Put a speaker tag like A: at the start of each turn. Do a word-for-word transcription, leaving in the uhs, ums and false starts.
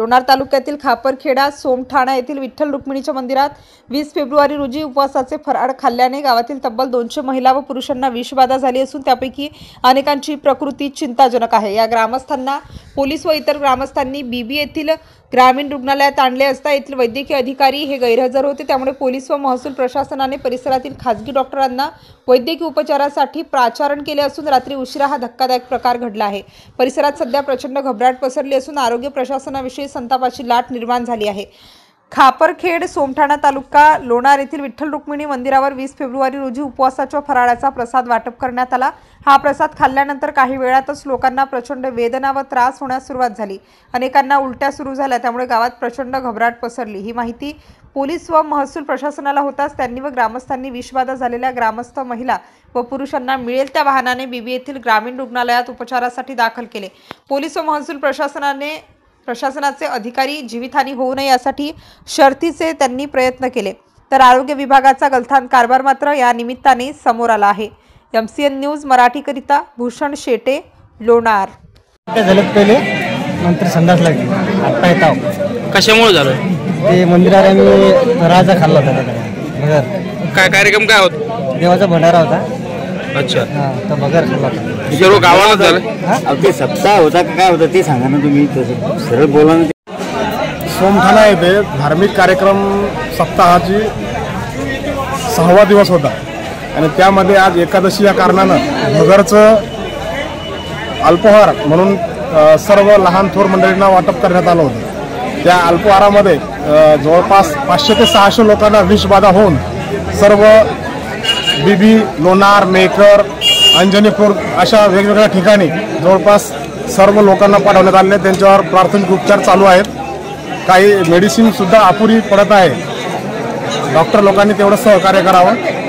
A: लोणार तालुक्यातील खापरखेडा सोमठाणा येथील विठ्ठल रुक्मिणीच्या मंदिरात वीस फेब्रुवारी रोजी उपवासाचे फराळ खाल्ल्याने गावातील तब्बल दोनशे महिला व पुरुषांना विषबाधा झाली असून त्यापैकी अनेकांची प्रकृती चिंताजनक आहे। या ग्रामस्थांना पोलीस व इतर ग्रामस्थांनी बीबी येथील ग्रामीण रुग्णालयात आणले असता येथील वैद्यकीय अधिकारी हे गैरहजर होते। त्यामुळे पोलीस व महसूल प्रशासनाने परिसरातील खासगी डॉक्टरांना वैद्यकीय उपचारासाठी पाचारण केले असून रात्री उशिरा हा धक्कादायक प्रकार घडला आहे। परिसरात सध्या प्रचंड घबराट पसरली असून आरोग्य प्रशासनाविषयी संतापाची लाट निर्माण झाली आहे। खापरखेड सोमठाणा तालुका लोणार येथील विठ्ठल रुक्मिणी मंदिरावर वीस फेब्रुवारी रोजी उपवासाच्या फराळाचा प्रसाद वाटप करण्यात आला। हा प्रसाद खाल्ल्यानंतर काही वेळातच लोकांना प्रचंड वेदना व त्रास होण्यास सुरुवात झाली। अनेकांना उलट्या सुरू झाल्या, त्यामुळे गावात प्रचंड घबराट पसरली। ही माहिती पोलीस व महसूल प्रशासनाला होताच त्यांनी व ग्रामस्थांनी विषबाधा झालेल्या ग्रामस्थ महिला व पुरुषांना मिळेल त्या वाहनाने बीबी येथील ग्रामीण रुग्णालयात उपचारासाठी दाखल केले। पोलीस व महसूल प्रशासनाने प्रशासनाचे अधिकारी जीवितहानी होऊ नये यासाठी शर्थीचे त्यांनी प्रयत्न केले, तर आरोग्य विभागाचा गलथान कारभार मात्र या निमित्ताने समोर आला आहे। एमसीएन न्यूज मराठीकरिता भूषण शेटे, लोणार।
B: पहिले नंतर संडास लागली, आता येतो
C: कशामुळे झालं
B: ते मंदिरात आम्ही राजा खाल्ला होता बगर।
C: काय कार्यक्रम काय होता?
B: देवाचा भंडारा होता।
C: अच्छा,
B: हां, तर बगर खाल्ला होता।
C: सर्व गावाला झालं?
D: ते सप्ताह होता का काय होता ते सांगा ना तुम्ही, तसं सरळ बोला ना।
E: सोमठाणा येथे धार्मिक कार्यक्रम सप्ताहाची सहावा दिवस होता आणि त्यामध्ये आज एकादशी या कारणानं भगरचं अल्पोहार म्हणून सर्व लहान थोर मंडळींना वाटप करण्यात आलं होतं। त्या अल्पोहारामध्ये जवळपास पाचशे ते सहाशे लोकांना विषबाधा होऊन सर्व बीबी, लोणार, मेकर, अंजनीपूर अशा वेगवेगळ्या ठिकाणी जवळपास सर्व लोकांना पाठवण्यात आले। त्यांच्यावर प्राथमिक उपचार चालू आहेत। काही मेडिसिनसुद्धा अपुरी पडत आहे। डॉक्टर लोकांनी तेवढं सहकार्य करावं।